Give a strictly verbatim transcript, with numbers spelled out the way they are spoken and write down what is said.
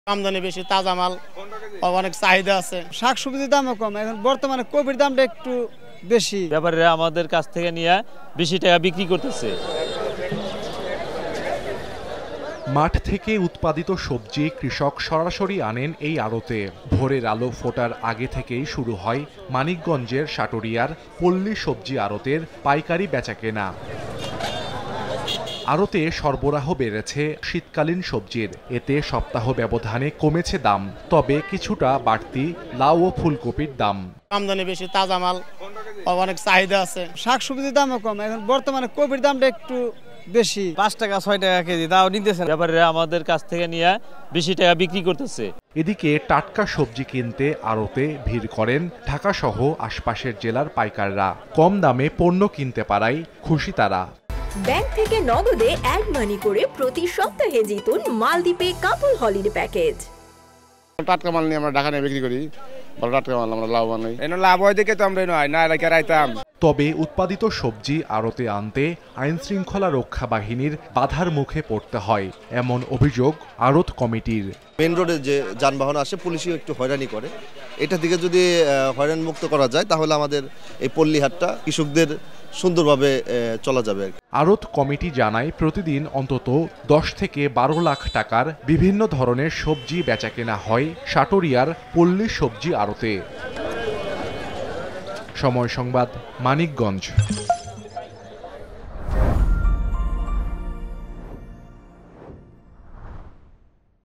আমদানি বেশি, তাজা মাল অনেক চাহিদা আছে। শাকসবজির দামও কম, এখন বর্তমানে কপির দামটা একটু বেশি। ব্যাপারীরা আমাদের কাছ থেকে নিয়ে বেশি টাকা বিক্রি করতেছে। মাঠ থেকে উৎপাদিত সবজি কৃষক সরাসরি আনেন এই আড়তে। ভোরের আলো ফোটার আগে থেকেই শুরু হয় মানিকগঞ্জের সাটুরিয়ার পল্লী সবজি আড়তের পাইকারি বেচাকেনা। আড়তে সরবরাহ বেড়েছে শীতকালীন সবজির, এতে সপ্তাহ ব্যবধানে কমেছে দাম, তবে কিছুটা বাড়তি লাউ ও ফুলকপির দাম। আমদানি বেশি, তাজা মাল অনেক চাহিদা আছে। শাকসবজির দামও কম, এখন বর্তমানে কপির দামটা একটু বেশি। পাঁচ টাকা ছয় টাকা কেজি তাও নিতেছে। ব্যাপারীরা আমাদের কাছ থেকে নিয়ে বেশি টাকা বিক্রি করতেছে। এদিকে টাটকা সবজি কিনতে আড়তে ভিড় করেন ঢাকা সহ আশপাশের জেলার পাইকাররা। কম দামে পণ্য কিনতে পারায় খুশি তারা। ব্যাংক থেকে নগদে অ্যাড মানি করে প্রতি সপ্তাহে জিতুন মালদ্বীপে কাপল হলিডে প্যাকেজ। টাটকা মাল নিয়ে আমরা ঢাকা নিয়ে বিক্রি করি, ভালো টাটকা মাল আমরা লাভবান হই। এনে লাভ হয় দেখে তো আমরা নয় না এলাকা রাইতাম। তবে উৎপাদিত সবজি আড়তে আনতে আইন শৃঙ্খলা রক্ষা বাহিনীর বাধার মুখে পড়তে হয়, এমন অভিযোগ আড়ত কমিটির। মেন রোডে যে যানবাহন আসে পুলিশও একটু হয়রানি করে, এটা থেকে যদি হয়রান মুক্ত করা যায় তাহলে আমাদের এই পল্লী হাটটা কৃষকদের সুন্দরভাবে চলা যাবে। আড়ত কমিটি জানায় প্রতিদিন অন্তত দশ থেকে বারো লাখ টাকার বিভিন্ন ধরনের সবজি বেচাকেনা হয় সাটুরিয়ার পল্লী সবজি আড়তে। সময় সংবাদ, মানিকগঞ্জ।